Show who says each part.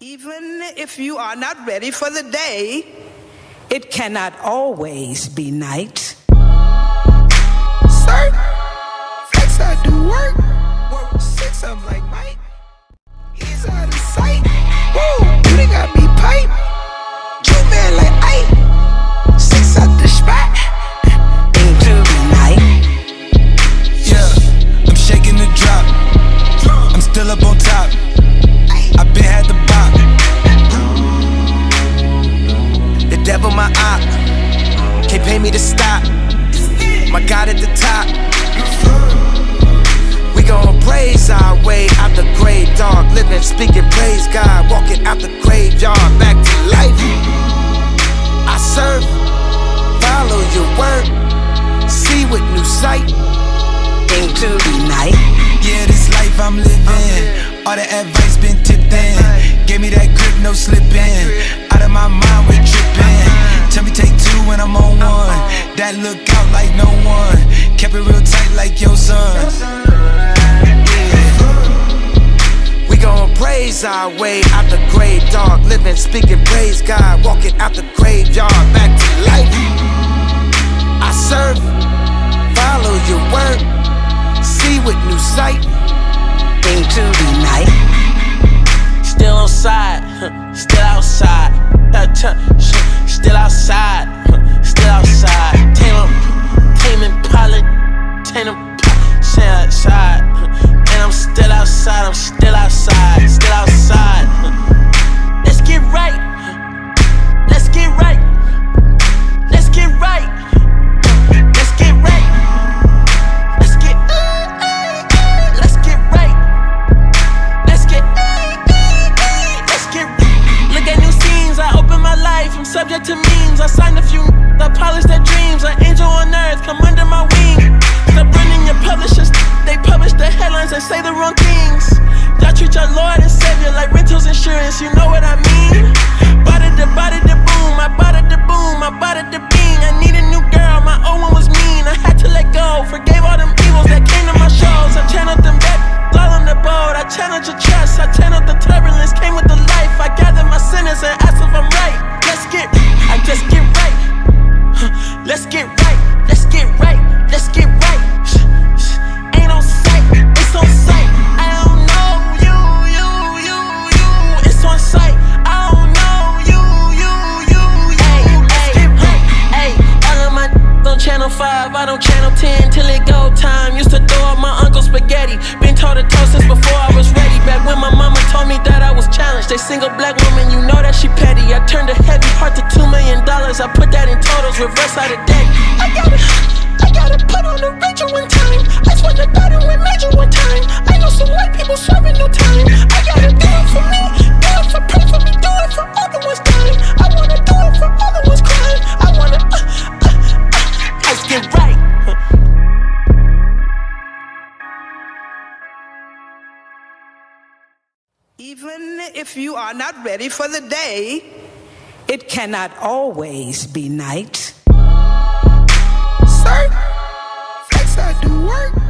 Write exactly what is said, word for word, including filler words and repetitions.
Speaker 1: Even if you are not ready for the day, it cannot always be night.
Speaker 2: Sir, flex, I do work. Work six, I'm like Mike. He's out of sight. Woo, you done got me pipe. You man like Ike. Six out the spot.
Speaker 1: Into the night.
Speaker 3: Yeah, I'm shaking the drop. I'm still up on top. I been had the bop. The devil my op. Can't pay me to stop. My God at the top. We gon' praise our way out the grave, dog. Living, speaking, praise God. Walking out the graveyard, back to life. I serve, follow your word, see with new sight.
Speaker 1: Into the night.
Speaker 3: Yeah, this life I'm living, all the advice been tipped in. Gave me that grip, no slipping. Out of my mind, we're tripping. Tell me take two when I'm on one. That look out like no one. Kept it real tight like your son. Yeah. We gon' praise our way out the grave, dog. Living, speaking, praise God. Walking out the graveyard, back to life. I serve, follow your word, see with new sight.
Speaker 1: Into the night.
Speaker 4: Still on side, still outside. Still outside, still outside. Tame them, tame Impala, tame them, stay outside. And I'm still outside, I'm still outside, still outside. Let's get right, let's get right, let's get right, let's get right, let's get, let's get right, let's get, let's get right. Look at new scenes, I open my life, I'm subject to memes. I signed a few, I polished their dreams. An angel on earth, come under my wing. Stop running your publishers, they publish the headlines and say the wrong things. Y'all treat your Lord and Savior like rentals insurance, you know what I mean? Bada da bada da boom, I bada da boom, I bada da bing. I need a new girl, my old one was mean. I had to let go, forgave all them evils that came to my shows. I channeled them back, all on the boat. I channeled your trust, I channeled the turbulence, came with the life. I gathered my sinners and asked if I'm right. Let's get, I just get right. Let's get right, let's get right, let's get right. Ain't on sight, it's on sight. I don't know you, you, you, you. It's on sight. I don't know you, you, you, you. Let's get right. Ay, all of my on channel five, I don't channel ten till it go time. Used to throw up my uncle's spaghetti. Been told to toast since before I was ready. Back when my mama told me that I was challenged. A single black woman, you know that she petty. I turned a heavy heart to two million dollars. I put that in totals, reverse out of debt. I gotta, I gotta put on the Rachel one time. I swear to God I went major one time. I know some white people serving no time. I gotta do it for me, do it for, pray for me, do it for all the ones dying. I wanna do it for all the ones crying. I wanna, uh, uh, uh, let's get right.
Speaker 1: Even if you are not ready for the day, it cannot always be night.
Speaker 2: Sir, flex, I do work.